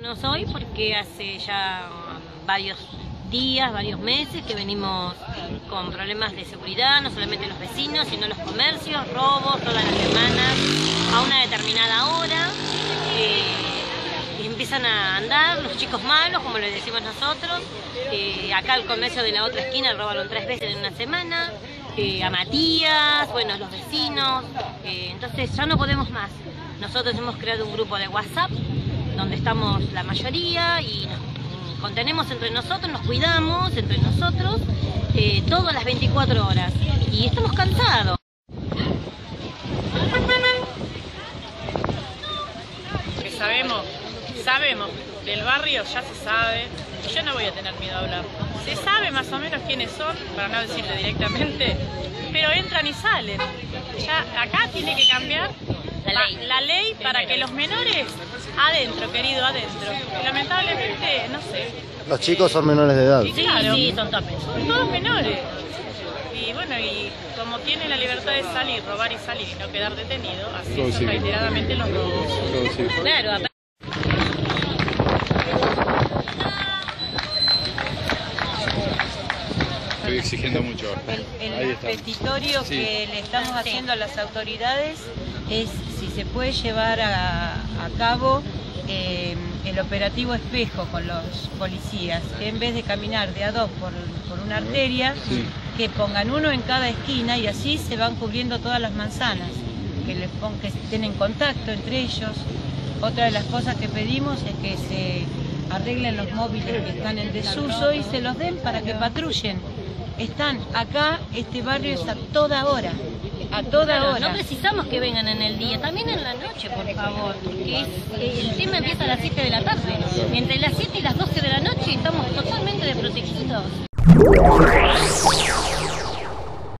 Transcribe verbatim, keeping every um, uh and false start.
Venimos hoy porque hace ya varios días, varios meses que venimos con problemas de seguridad, no solamente los vecinos, sino los comercios, robos todas las semanas a una determinada hora. Eh, empiezan a andar los chicos malos, como les decimos nosotros. Eh, acá el comercio de la otra esquina robaron tres veces en una semana. Eh, a Matías, bueno, los vecinos. Eh, entonces ya no podemos más. Nosotros hemos creado un grupo de WhatsApp donde estamos la mayoría y nos contenemos entre nosotros, nos cuidamos entre nosotros eh, todas las veinticuatro horas y estamos cansados. Que sabemos, sabemos, del barrio ya se sabe, y yo no voy a tener miedo a hablar. Se sabe más o menos quiénes son, para no decirlo directamente, pero entran y salen. Ya acá tiene que cambiar la ley, la ley para que los menores adentro, querido, adentro. Lamentablemente, no sé. Los chicos son menores de edad. Sí, claro, sí, son topes. son todos menores. Y bueno, y como tienen la libertad de salir, robar y salir y no quedar detenido, así son reiteradamente los robos. Claro, Estoy exigiendo mucho. El, el petitorio sí. que le estamos haciendo a las autoridades es si se puede llevar a, a cabo eh, el operativo espejo con los policías, que en vez de caminar de a dos por, por una arteria, sí. que pongan uno en cada esquina y así se van cubriendo todas las manzanas, que, les pon, que estén en contacto entre ellos. Otra de las cosas que pedimos es que se arreglen los móviles que están en desuso y se los den para que patrullen. Están acá, este barrio es a toda hora, a toda claro, hora. No precisamos que vengan en el día, también en la noche, por favor, porque es, el tema empieza a las siete de la tarde. Entre las siete y las doce de la noche estamos totalmente desprotegidos.